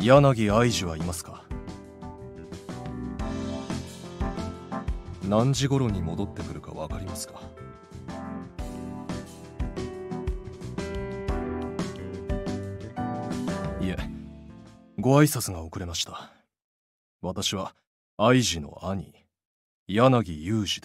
柳愛二はいますか？何時頃に戻ってくるか分かりますか？いえ、ご挨拶が遅れました。私は愛二の兄、柳裕二です。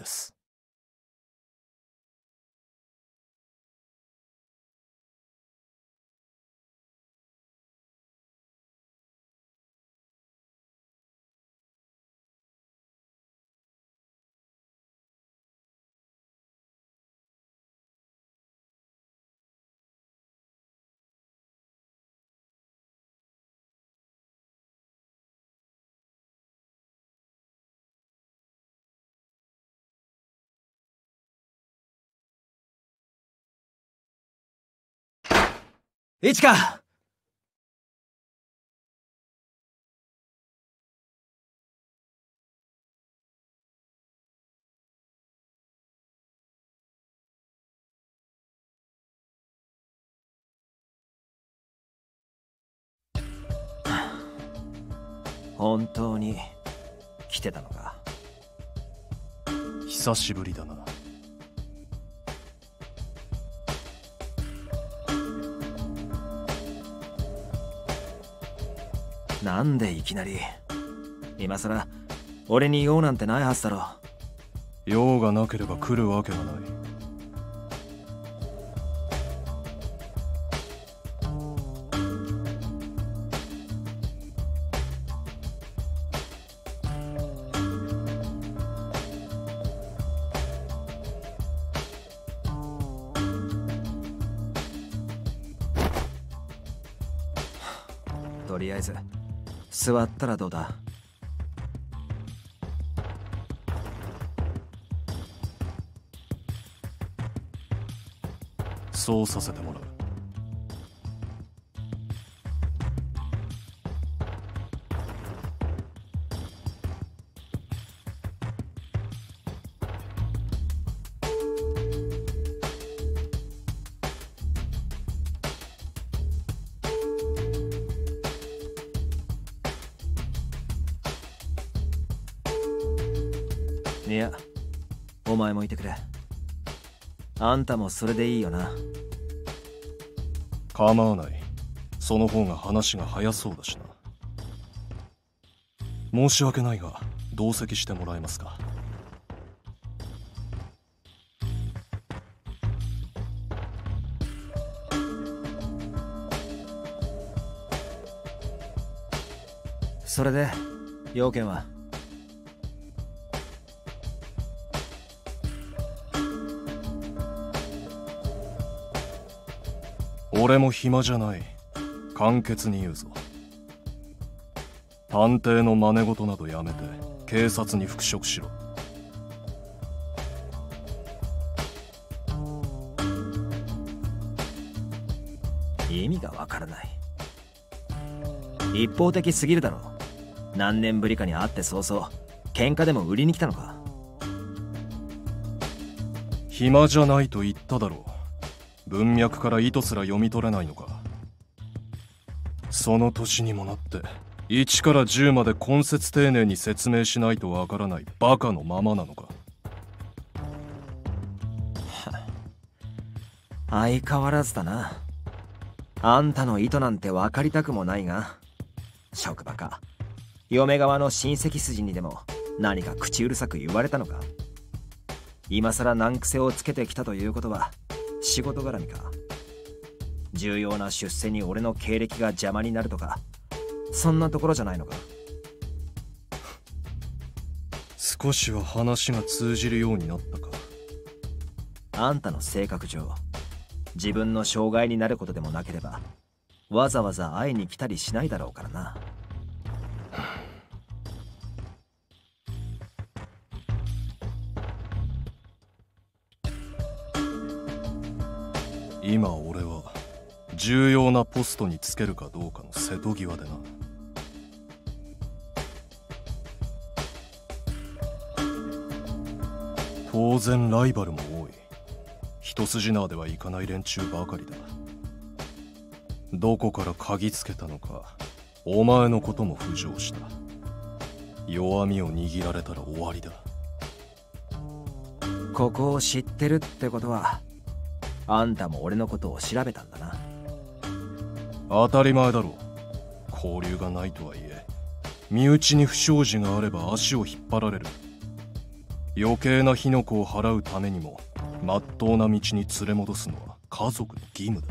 一花！本当に来てたのか。 久しぶりだな。 なんでいきなり。今さら俺に用なんてないはずだろ。 用がなければ来るわけがない。 とりあえず座ったらどうだ。 そうさせてもらう。 いや、お前もいてくれ。あんたもそれでいいよな。 構わない。その方が話が早そうだしな。申し訳ないが同席してもらえますか？ それで要件は？ 俺も暇じゃない。簡潔に言うぞ。探偵の真似事などやめて警察に復職しろ。 意味がわからない。一方的すぎるだろ。何年ぶりかに会って早々喧嘩でも売りに来たのか。 暇じゃないと言っただろう。文脈から意図すら読み取れないのか。その年にもなって1から10まで根節丁寧に説明しないとわからないバカのままなのか。 相変わらずだな。あんたの意図なんて分かりたくもないが、職場か嫁側の親戚筋にでも何か口うるさく言われたのか。今さら難癖をつけてきたということは仕事絡みか。重要な出世に俺の経歴が邪魔になるとか、そんなところじゃないのか。 少しは話が通じるようになったか。 あんたの性格上、自分の障害になることでもなければわざわざ会いに来たりしないだろうからな。 今俺は重要なポストにつけるかどうかの瀬戸際でな。当然ライバルも多い。一筋縄ではいかない連中ばかりだ。どこから嗅ぎつけたのかお前のことも浮上した。弱みを握られたら終わりだ。 ここを知ってるってことは、あんたも俺のことを調べたんだな。 当たり前だろう。交流がないとはいえ、身内に不祥事があれば足を引っ張られる。余計な火の粉を払うためにも、まっとうな道に連れ戻すのは家族の義務だ。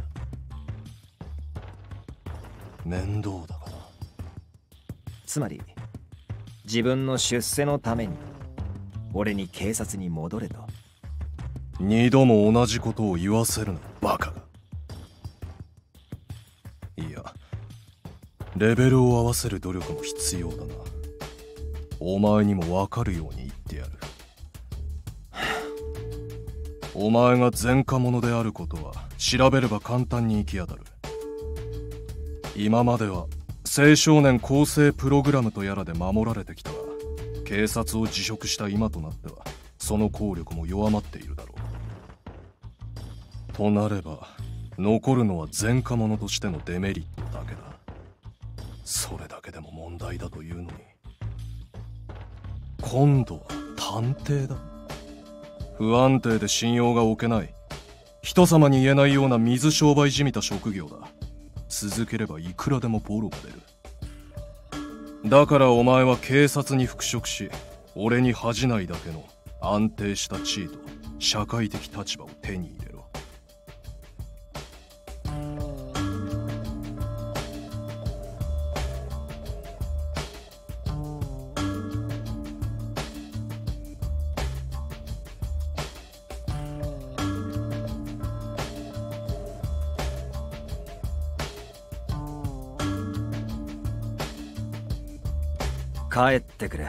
面倒だがな。 つまり自分の出世のために俺に警察に戻れと。 二度も同じことを言わせるな、バカが。いや、レベルを合わせる努力も必要だな。お前にも分かるように言ってやる。お前が前科者であることは調べれば簡単に行き当たる。今までは青少年更生プログラムとやらで守られてきたが、警察を辞職した今となってはその効力も弱まっているだろう。となれば残るのは前科者としてのデメリットだけだ。それだけでも問題だというのに、今度は探偵だ。不安定で信用が置けない、人様に言えないような水商売じみた職業だ。続ければいくらでもボロが出る。だからお前は警察に復職し、俺に恥じないだけの安定した地位と社会的立場を手に入れろ。 帰ってくれ。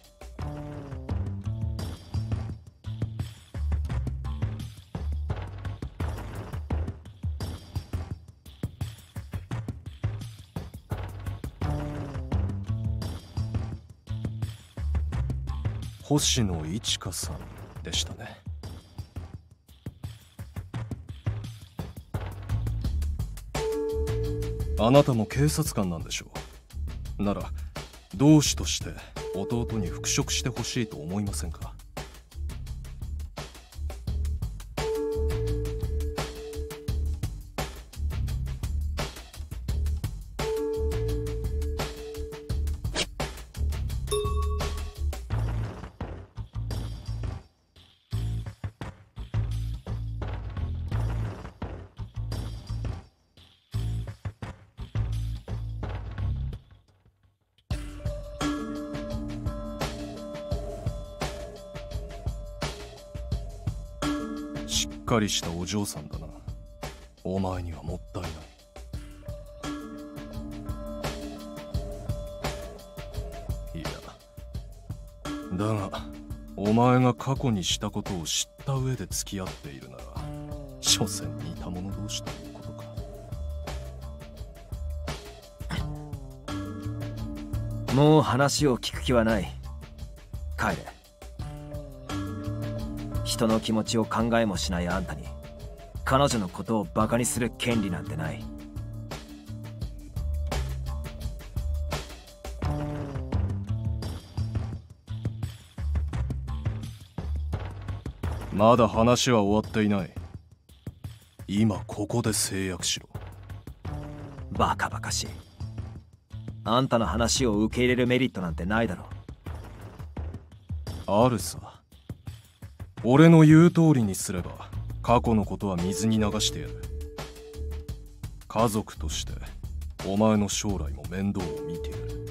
星野一花さんでしたね。あなたも警察官なんでしょう。なら同志として弟に復職してほしいと思いませんか？しっかりしたお嬢さんだな。お前にはもったいない。いや、だがお前が過去にしたことを知った上で付き合っているなら、所詮似た者同士ということか。 もう話を聞く気はない。帰れ。人の気持ちを考えもしないあんたに彼女のことをバカにする権利なんてない。 まだ話は終わっていない。今ここで制約しろ。 バカバカしい。あんたの話を受け入れるメリットなんてないだろう。 あるさ。俺の言う通りにすれば過去のことは水に流してやる。家族としてお前の将来も面倒を見てやる。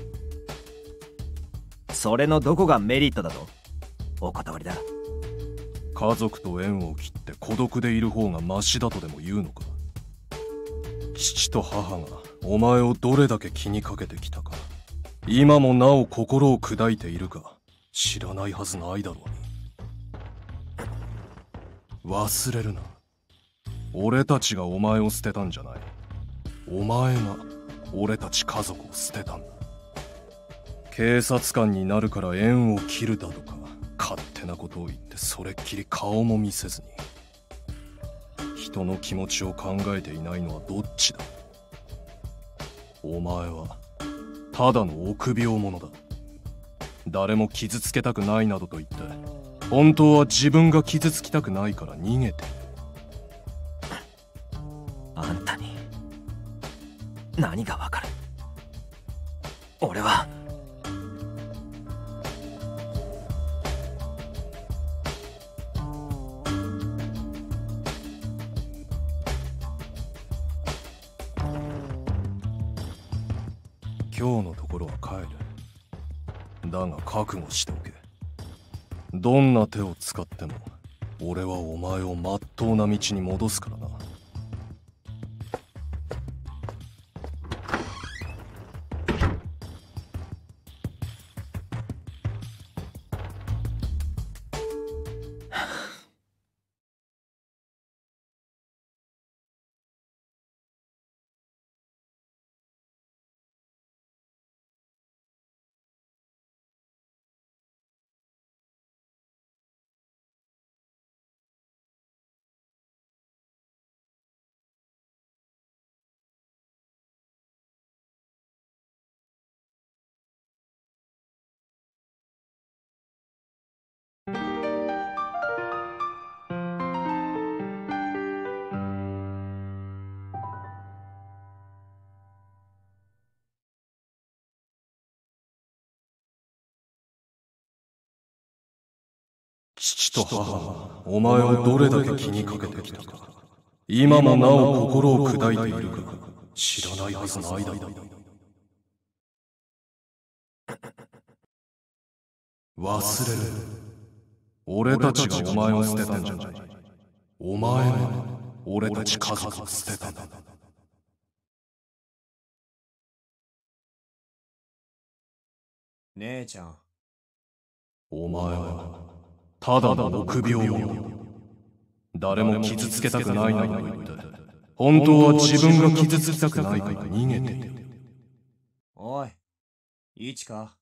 それのどこがメリットだと？お断りだ。 家族と縁を切って孤独でいる方がマシだとでも言うのか？父と母がお前をどれだけ気にかけてきたか、今もなお心を砕いているか知らないはずないだろうに。忘れるな。俺たちがお前を捨てたんじゃない。お前が俺たち家族を捨てたんだ。警察官になるから縁を切るだとか勝手なことを言って、それっきり顔も見せずに。人の気持ちを考えていないのはどっちだ？お前はただの臆病者だ。誰も傷つけたくないなどと言って、本当は自分が傷つきたくないから逃げて。 あんたに何がわかる？俺は今日のところは帰る。だが覚悟しておけ。どんな手を使っても俺はお前をまっとうな道に戻すからな。父と母はお前をどれだけ気にかけてきたか、今もなお心を砕いているか知らないはずないだろう。忘れる。俺たちがお前を捨てたんじゃない。お前が俺たち家族を捨てたんだ。 姉ちゃん、 お前はただの臆病者。誰も傷つけたくないなど言って、本当は自分が傷つきたくないから逃げている。 おい、いちか？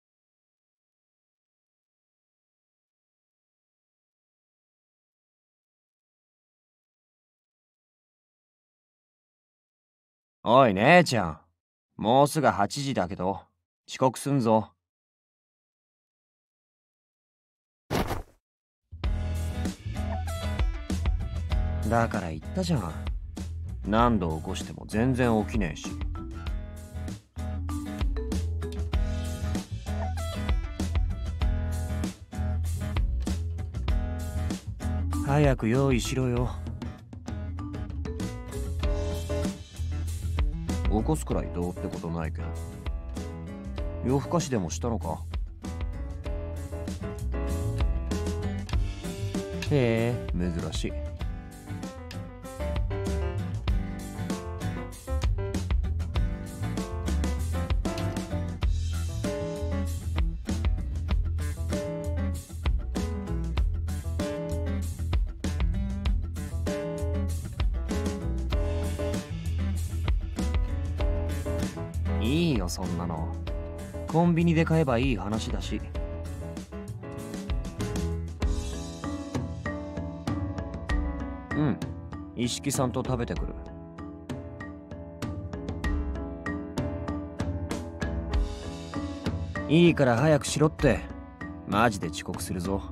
おい姉ちゃん、もうすぐ8時だけど遅刻すんぞ。だから言ったじゃん。何度起こしても全然起きねえし。早く用意しろよ。起こすくらいどうってことないけど。夜更かしでもしたのか？へえ、珍しい。いいよそんなの。コンビニで買えばいい話だし。うん、一色さんと食べてくる。いいから早くしろって。マジで遅刻するぞ。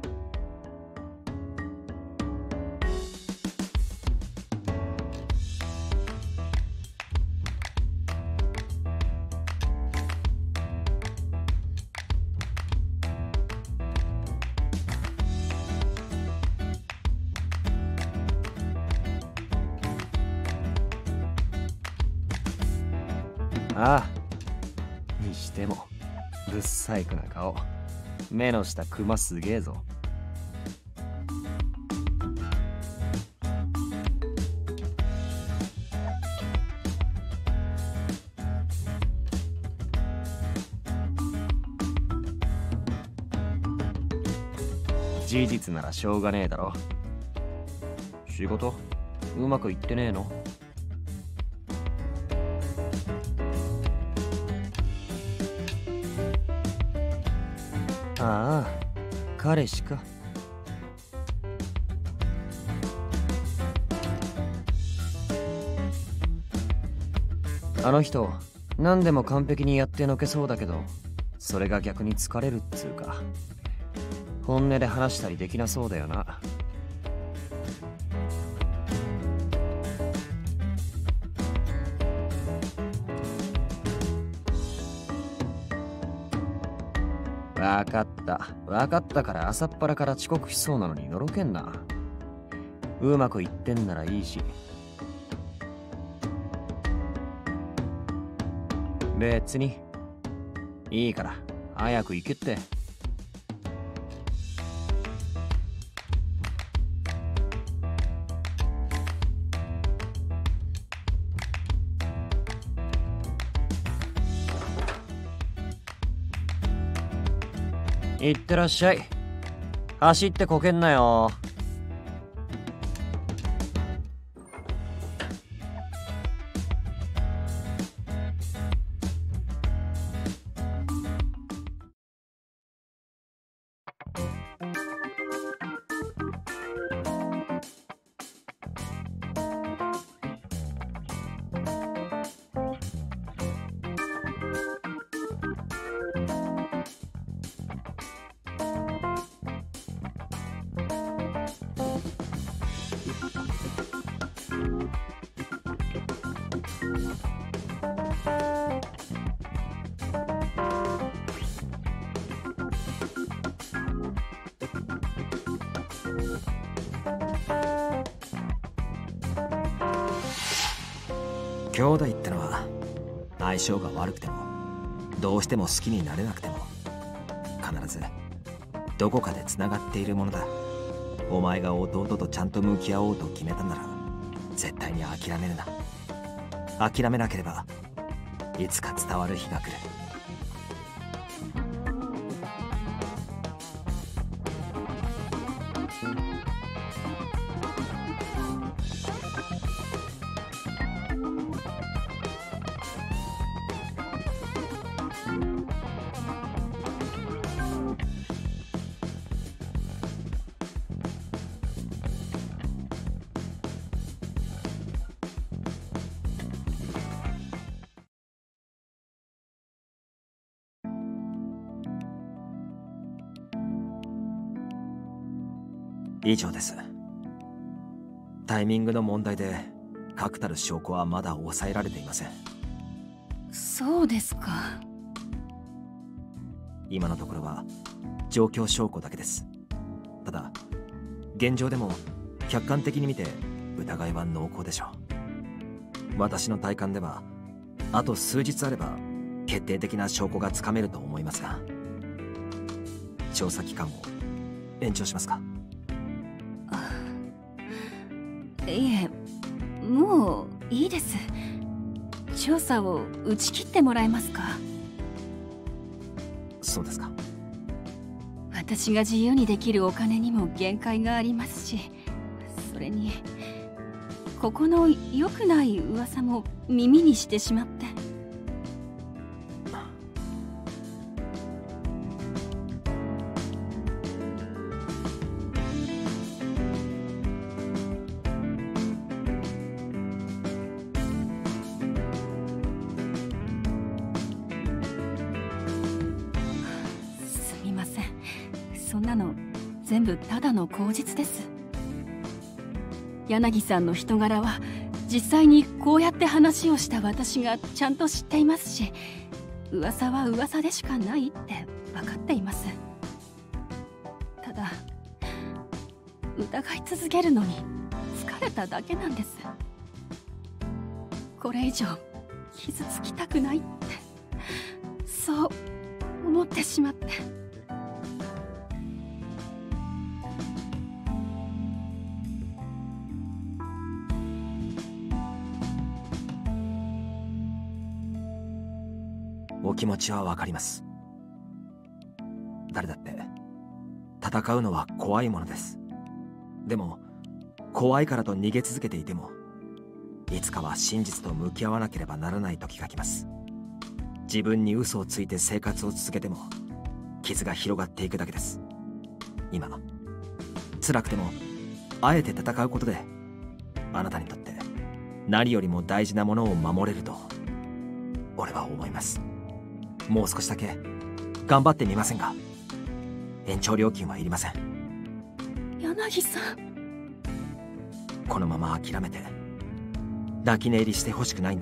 ああ、にしてもぶっ細工な顔。目の下クマすげえぞ。事実ならしょうがねえだろ。仕事うまくいってねえの？ああ、彼氏か。あの人何でも完璧にやってのけそうだけど、それが逆に疲れるっつうか、本音で話したりできなそうだよな。わかったから朝っぱらから遅刻しそうなのにのろけんな。うまくいってんならいいし。別にいいから早く行けって。いってらっしゃい。走ってこけんなよ。兄弟ってのは相性が悪くてもどうしても好きになれなくても必ずどこかでつながっているものだ。お前が弟とちゃんと向き合おうと決めたなら絶対に諦めるな。諦めなければいつか伝わる日が来る。以上です。タイミングの問題で確たる証拠はまだ抑えられていません。 そうですか。 今のところは状況証拠だけです。ただ現状でも客観的に見て疑いは濃厚でしょう。私の体感ではあと数日あれば決定的な証拠がつかめると思いますが、調査期間を延長しますか？ いえ、もういいです。調査を打ち切ってもらえますか？ そうですか。 私が自由にできるお金にも限界がありますし、それにここの良くない噂も耳にしてしまって。そんなの全部ただの口実です。柳さんの人柄は実際にこうやって話をした私がちゃんと知っていますし、噂は噂でしかないって分かっています。ただ疑い続けるのに疲れただけなんです。これ以上傷つきたくないってそう思ってしまって。 お気持ちはわかります。誰だって戦うのは怖いものです。でも怖いからと逃げ続けていてもいつかは真実と向き合わなければならない時が来ます。自分に嘘をついて生活を続けても傷が広がっていくだけです。今辛くてもあえて戦うことであなたにとって何よりも大事なものを守れると俺は思います。もう少しだけ頑張ってみませんか？延長料金はいりません。 柳さん。 このまま諦めて泣き寝入りしてほしくないんです。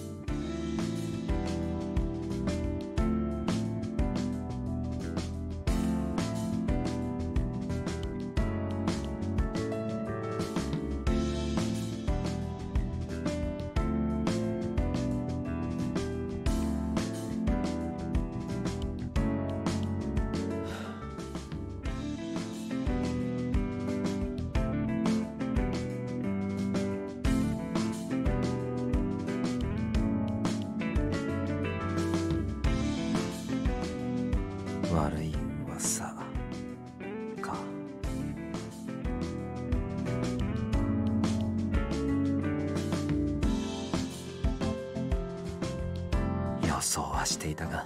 悪い噂か。予想はしていたが、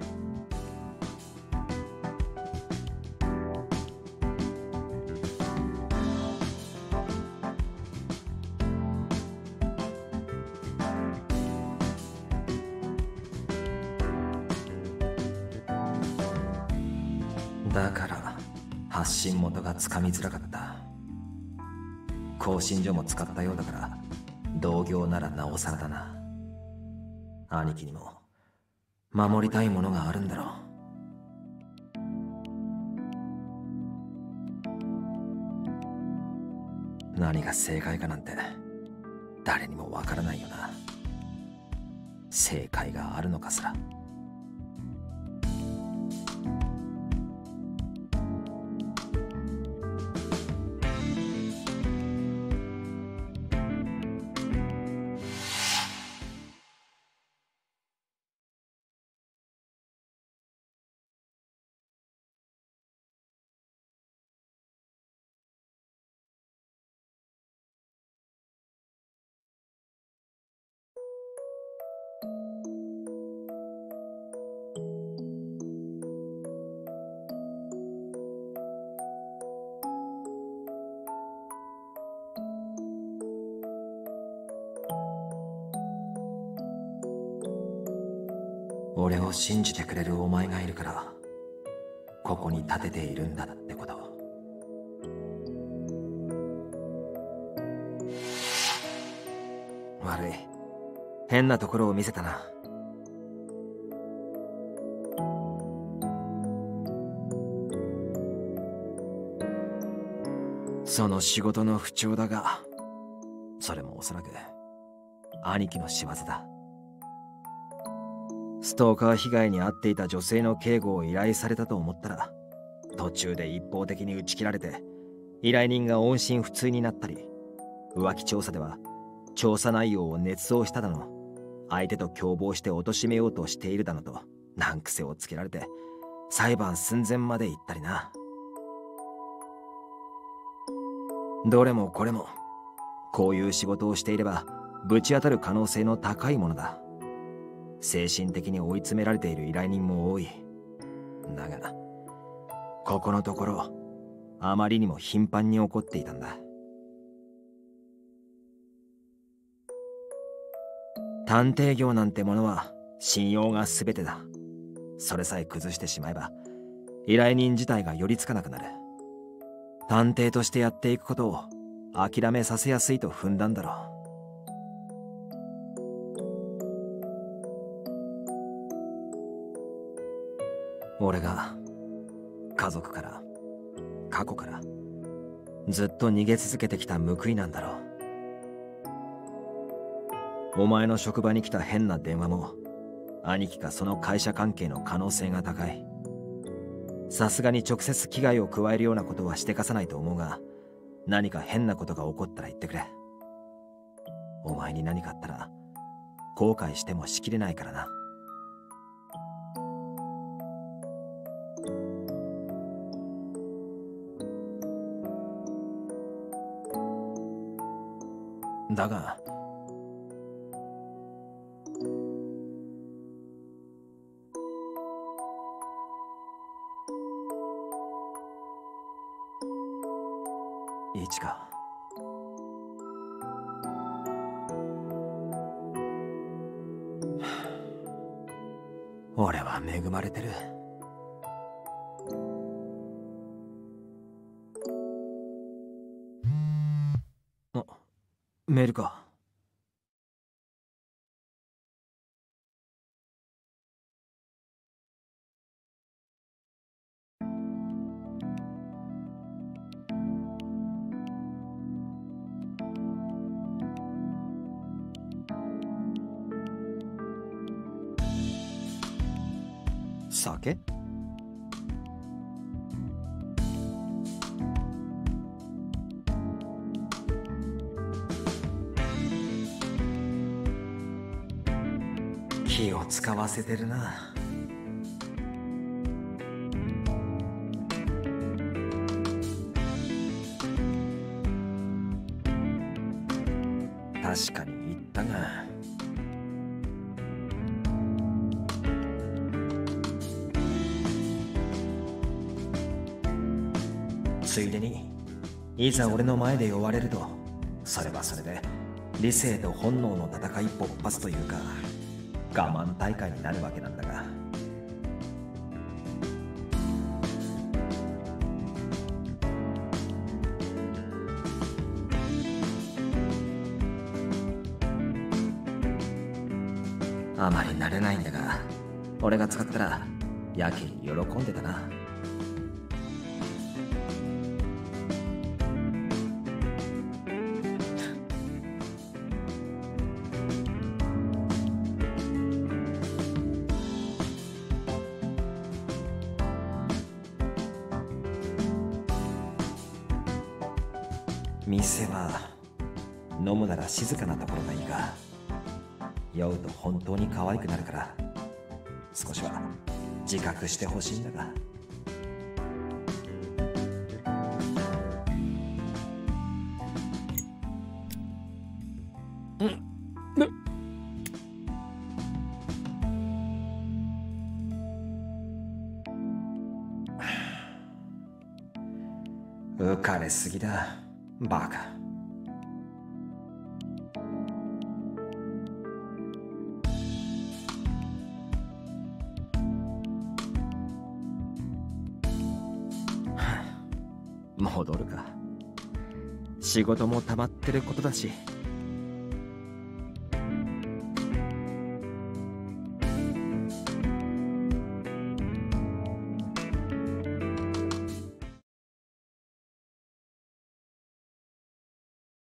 だから発信元がつかみづらかった。更新所も使ったようだから同業ならなおさらだな。兄貴にも守りたいものがあるんだろう。何が正解かなんて誰にもわからないよな。正解があるのかすら。俺を信じてくれるお前がいるからここに立てているんだってこと。悪い、変なところを見せたな。その仕事の不調だが、それもおそらく兄貴の仕業だ。ストーカー被害に遭っていた女性の警護を依頼されたと思ったら、途中で一方的に打ち切られて依頼人が音信不通になったり、浮気調査では調査内容を捏造しただの、相手と共謀して貶めようとしているだのと難癖をつけられて裁判寸前まで行ったりな。どれもこれもこういう仕事をしていればぶち当たる可能性の高いものだ。精神的に追い詰められている依頼人も多い。だがここのところあまりにも頻繁に起こっていたんだ。探偵業なんてものは信用が全てだ。それさえ崩してしまえば依頼人自体が寄りつかなくなる。探偵としてやっていくことを諦めさせやすいと踏んだんだろう。俺が家族から過去からずっと逃げ続けてきた報いなんだろう。お前の職場に来た変な電話も兄貴かその会社関係の可能性が高い。さすがに直接危害を加えるようなことはしてかさないと思うが、何か変なことが起こったら言ってくれ。お前に何かあったら後悔してもしきれないからな。だが一か、 恵まれてる。あ、メールか。酒？気を使わせてるな。確かに言ったが、ついでにいざ俺の前で呼ばれると、それはそれで理性と本能の戦い勃発というか、我慢大会になるわけなんだが。あまり慣れないんだが、俺が使ったらやけに喜んでたな。店は飲むなら静かなところがいいが、酔うと本当に可愛くなるから、少しは自覚してほしいんだが。浮かれすぎだ、バカ。戻るか。仕事も溜まってることだし、